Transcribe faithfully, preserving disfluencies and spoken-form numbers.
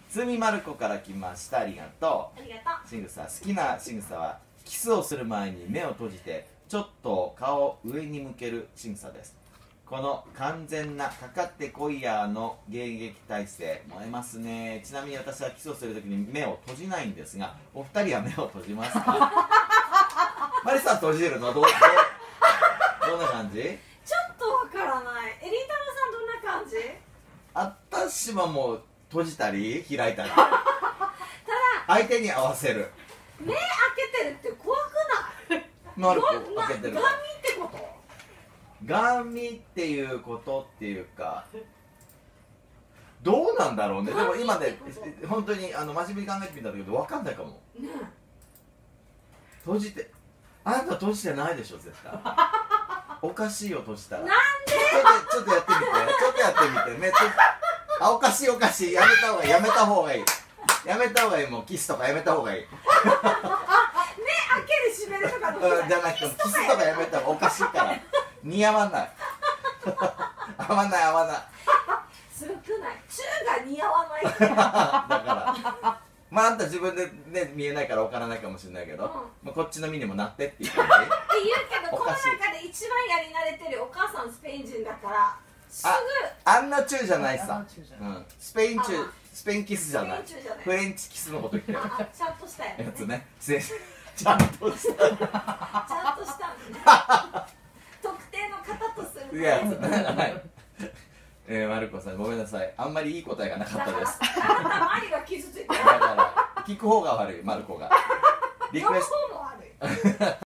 つみまる子から来ました。ありがとう。 ありがとう。 仕草、好きな仕草はキスをする前に目を閉じてちょっと顔を上に向ける仕草です。この完全なかかってこいやーの迎撃体制燃えますね。ちなみに私はキスをするときに目を閉じないんですが、お二人は目を閉じますか？マリさん閉じるの？どうどうどんな感じ？ ちょっとわからない。えりたろさんどんな感じ？ 私はもう閉じたり開いたりただ相手に合わせる。 目開けてるって怖くない？ マルコ開けてる。 ガン見ってこと？ ガン見っていうことっていうかどうなんだろうね。でも今ね本当にあの真面目に考えてみたんだけど分かんないかも、ね、閉じてあなた閉じてないでしょ絶対。おかしいよ閉じたら。なんで？ちょっとちょっとやってみてちょっとやってみて目閉じあおかしいおかしいやめた方がいいやめた方がいいやめた方がいい。もうキスとかやめた方がいい。 あ、目開ける閉めるとかのじゃなくてキスとかやめた方がおかしいから似合わない合わない合わない。 すごくない？チューが似合わないだからまああんた自分でね見えないから分からないかもしれないけど、うん、まあこっちの身にもなってっていう感じって言うけどこの中で一番やり慣れてるお母さんスペイン人だからすぐあ, あんなチューじゃないさ、うん、スペインチュースペインキスじゃないフレンチキスのこと言ってるちゃんとしたやつねちゃんとしたちゃんとした特定の方とするやつね。 はい。えー、マルコさんごめんなさい。あんまりいい答えがなかったです。 あなたマリが傷ついてる。 だから聞く方が悪いマルコが。リクエスト。